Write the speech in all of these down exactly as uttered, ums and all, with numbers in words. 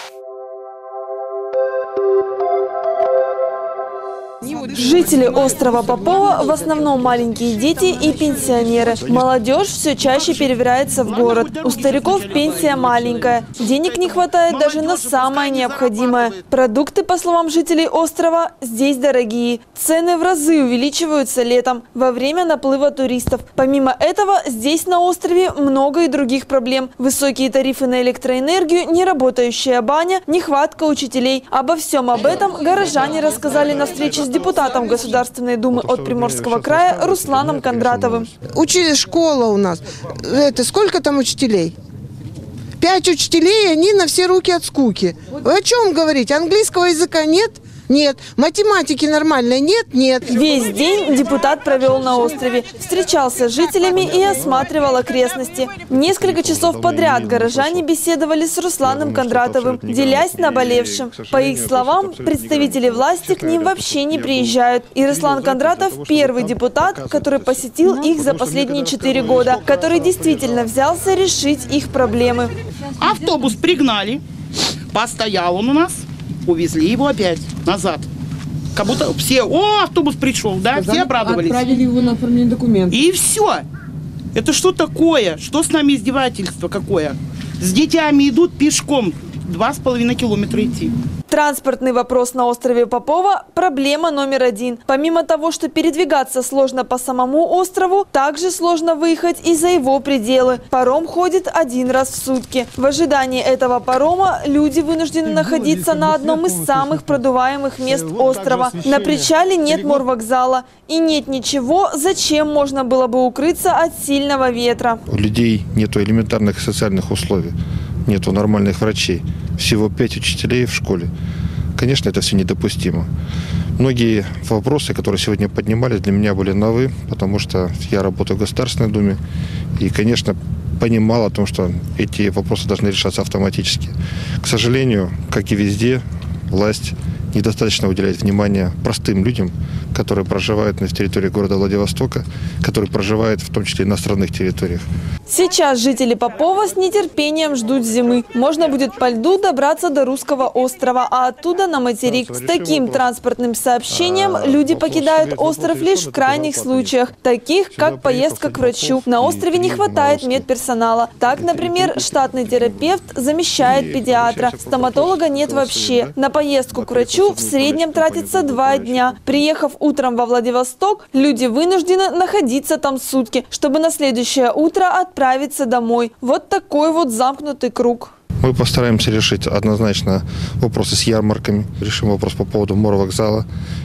Жители острова Попова в основном маленькие дети и пенсионеры. Молодежь все чаще перебирается в город. У стариков пенсия маленькая. Денег не хватает даже на самое необходимое. Продукты, по словам жителей острова, здесь дорогие. Цены в разы увеличиваются летом, во время наплыва туристов. Помимо этого, здесь на острове много и других проблем. Высокие тарифы на электроэнергию, неработающая баня, нехватка учителей. Обо всем об этом горожане рассказали на встрече с депутатом Государственной Думы от Приморского края Русланом Кондратовым. Учили, школа у нас. Это сколько там учителей? Пять учителей, они на все руки от скуки. Вы о чем говорите? Английского языка нет? Нет. Математики нормальной нет? Нет. Весь день депутат провел на острове. Встречался с жителями и осматривал окрестности. Несколько часов подряд горожане беседовали с Русланом Кондратовым, делясь наболевшим. По их словам, представители власти к ним вообще не приезжают. И Руслан Кондратов – первый депутат, который посетил их за последние четыре года, который действительно взялся решить их проблемы. Автобус пригнали, постоял он у нас. Увезли его опять назад. Как будто все, о, автобус пришел, да, все обрадовались. Отправили его на оформление документов. И все. Это что такое? Что с нами издевательство какое? С детьми идут пешком, два с половиной километра идти. Транспортный вопрос на острове Попова – проблема номер один. Помимо того, что передвигаться сложно по самому острову, также сложно выехать и за его пределы. Паром ходит один раз в сутки. В ожидании этого парома люди вынуждены находиться на одном из самых продуваемых мест острова. На причале нет морвокзала и нет ничего, зачем можно было бы укрыться от сильного ветра. У людей нет элементарных социальных условий, нету нормальных врачей. Всего пять учителей в школе. Конечно, это все недопустимо. Многие вопросы, которые сегодня поднимались, для меня были новые, потому что я работаю в Государственной Думе и, конечно, понимал о том, что эти вопросы должны решаться автоматически. К сожалению, как и везде, власть недостаточно уделяет внимания простым людям, которые проживают на территории города Владивостока, которые проживают в том числе и на островных территориях. Сейчас жители Попова с нетерпением ждут зимы. Можно будет по льду добраться до Русского острова, а оттуда на материк. С таким транспортным сообщением люди покидают остров лишь в крайних случаях, таких как поездка к врачу. На острове не хватает медперсонала. Так, например, штатный терапевт замещает педиатра. Стоматолога нет вообще. На поездку к врачу в среднем тратится два дня. Приехав утром во Владивосток, люди вынуждены находиться там сутки, чтобы на следующее утро отправиться домой. Вот такой вот замкнутый круг. Мы постараемся решить однозначно вопросы с ярмарками, решим вопрос по поводу морвокзала.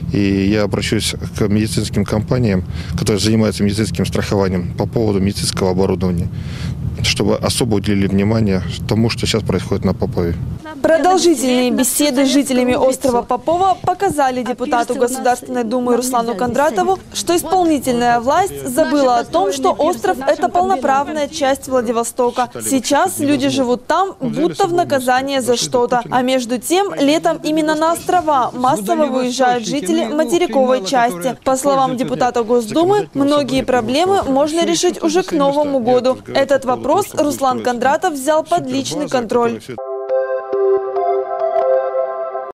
И я обращусь к медицинским компаниям, которые занимаются медицинским страхованием по поводу медицинского оборудования, чтобы особо уделили внимание тому, что сейчас происходит на Попове. Продолжительные беседы с жителями острова Попова показали депутату Государственной Думы Руслану Кондратову, что исполнительная власть забыла о том, что остров – это полноправная часть Владивостока. Сейчас люди живут там, будто в наказание за что-то. А между тем, летом именно на острова массово выезжают жители материковой части. По словам депутата Госдумы, многие проблемы можно решить уже к Новому году. Этот вопрос Руслан Кондратов взял под личный контроль.